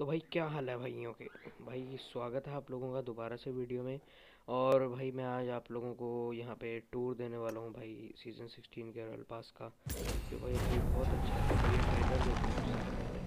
तो भाई क्या हाल है भाइयों के। भाई स्वागत है आप लोगों का दोबारा से वीडियो में। और भाई मैं आज आप लोगों को यहाँ पे टूर देने वाला हूँ भाई सीज़न 16 के रॉयल पास का, जो भाई बहुत अच्छा है। तो ये ट्रेलर देखो सबसे पहले।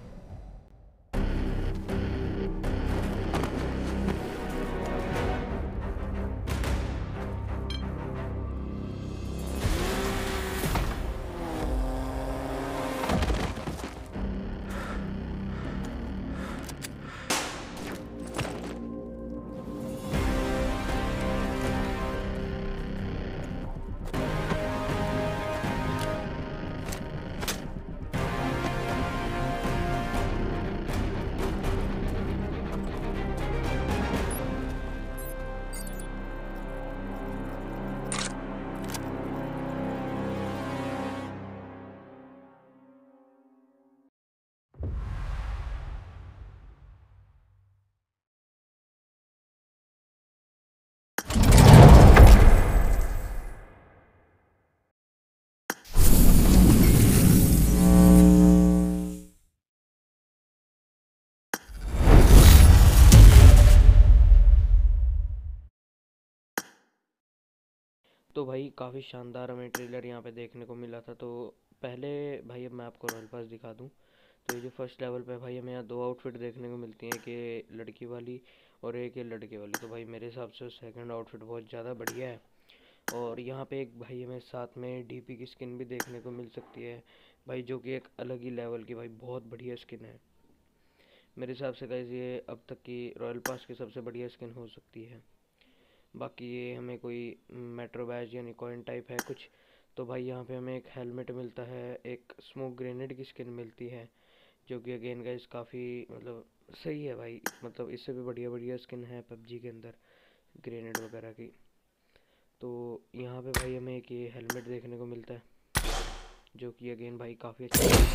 तो भाई काफ़ी शानदार हमें ट्रेलर यहाँ पे देखने को मिला था। तो पहले भाई अब मैं आपको रॉयल पास दिखा दूँ। तो ये जो फर्स्ट लेवल पे भाई हमें यहाँ दो आउटफिट देखने को मिलती हैं, एक ये लड़की वाली और एक ये लड़के वाली। तो भाई मेरे हिसाब से सेकंड आउटफिट बहुत ज़्यादा बढ़िया है। और यहाँ पे एक भाई हमें साथ में डीपी की स्किन भी देखने को मिल सकती है भाई, जो कि एक अलग ही लेवल की भाई बहुत बढ़िया स्किन है। मेरे हिसाब से गाइस ये अब तक की रॉयल पास की सबसे बढ़िया स्किन हो सकती है। बाकी ये हमें कोई मेट्रो बैज यानी कॉइन टाइप है कुछ। तो भाई यहाँ पे हमें एक हेलमेट मिलता है, एक स्मोक ग्रेनेड की स्किन मिलती है, जो कि अगेन गाइस काफ़ी मतलब सही है भाई। मतलब इससे भी बढ़िया बढ़िया स्किन है पबजी के अंदर ग्रेनेड वगैरह की। तो यहाँ पे भाई हमें एक ये हेलमेट देखने को मिलता है, जो कि अगेन भाई काफ़ी अच्छा है।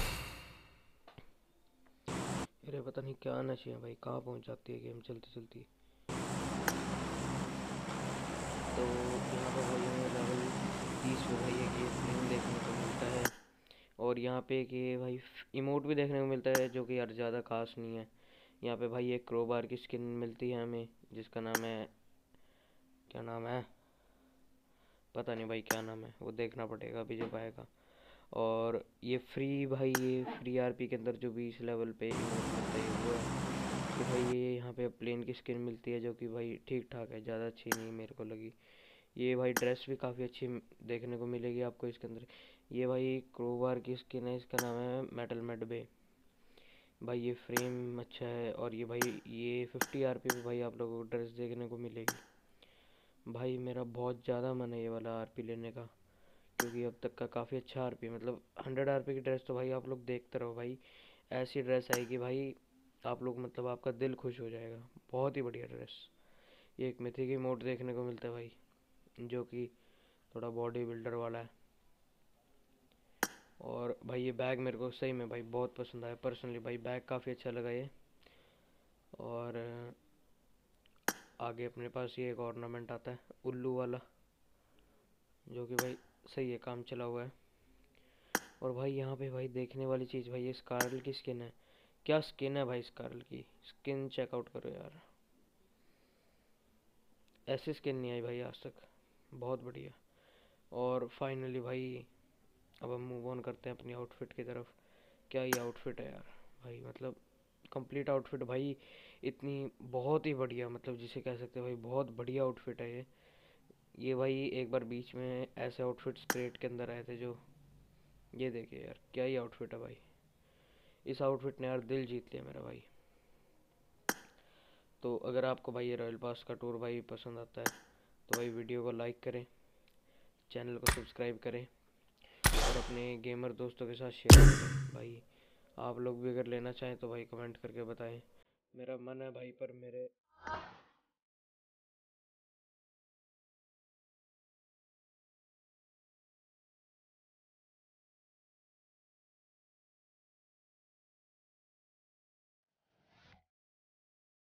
अरे पता नहीं क्या नशे हैं भाई, कहाँ पहुँच जाती है गेम चलती चलती। तो यहाँ पे भाई हमें लेवल 30 पे भाई एक ये फ्लेम देखने को मिलता है। और यहाँ पे एक ये भाई इमोट भी देखने को मिलता है, जो कि यार ज़्यादा खास नहीं है। यहाँ पे भाई एक क्रोबार की स्किन मिलती है हमें, जिसका नाम है, क्या नाम है पता नहीं भाई क्या नाम है, वो देखना पड़ेगा अभी जब आएगा। और ये फ्री भाई, ये फ्री आरपी के अंदर जो 20 लेवल पे इमोट मिलता है वो है कि भाई ये यहाँ पे प्लेन की स्किन मिलती है, जो कि भाई ठीक ठाक है, ज़्यादा अच्छी नहीं मेरे को लगी। ये भाई ड्रेस भी काफ़ी अच्छी देखने को मिलेगी आपको इसके अंदर। ये भाई क्रोबार की स्किन है, इसका नाम है मेटल मेड बे। भाई ये फ्रेम अच्छा है। और ये भाई ये 50 आरपी पे भाई आप लोगों को ड्रेस देखने को मिलेगी। भाई मेरा बहुत ज़्यादा मन है ये वाला आरपी लेने का, क्योंकि अब तक का काफ़ी अच्छा आरपी, मतलब 100 आरपी की ड्रेस तो भाई आप लोग देखते रहो भाई। ऐसी ड्रेस आएगी भाई आप लोग मतलब आपका दिल खुश हो जाएगा। बहुत ही बढ़िया ड्रेस। ये एक मिथिक मोड देखने को मिलता है भाई, जो कि थोड़ा बॉडी बिल्डर वाला है। और भाई ये बैग मेरे को सही में भाई बहुत पसंद आया पर्सनली, भाई बैग काफ़ी अच्छा लगा ये। और आगे अपने पास ये एक ऑर्नामेंट आता है उल्लू वाला, जो कि भाई सही है, काम चला हुआ है। और भाई यहाँ पे भाई देखने वाली चीज़ भाई ये स्कारल की स्किन है। क्या स्किन है भाई, स्कारल की स्किन चेकआउट करो यार। ऐसी स्किन नहीं आई भाई आज तक, बहुत बढ़िया। और फाइनली भाई अब हम मूव ऑन करते हैं अपनी आउटफिट की तरफ। क्या ही आउटफिट है यार भाई, मतलब कंप्लीट आउटफिट भाई, इतनी बहुत ही बढ़िया, मतलब जिसे कह सकते हैं भाई बहुत बढ़िया आउटफिट है ये भाई एक बार बीच में ऐसे आउटफिट्स क्रिएट के अंदर आए थे जो, ये देखिए यार क्या ही आउटफिट है भाई। इस आउटफिट ने यार दिल जीत लिया मेरा भाई। तो अगर आपको भाई ये रॉयल पास का टूर भाई पसंद आता है, तो भाई वीडियो को लाइक करें, चैनल को सब्सक्राइब करें, और अपने गेमर दोस्तों के साथ शेयर करें भाई। आप लोग भी अगर लेना चाहें तो भाई कमेंट करके बताएं। मेरा मन है भाई, पर मेरे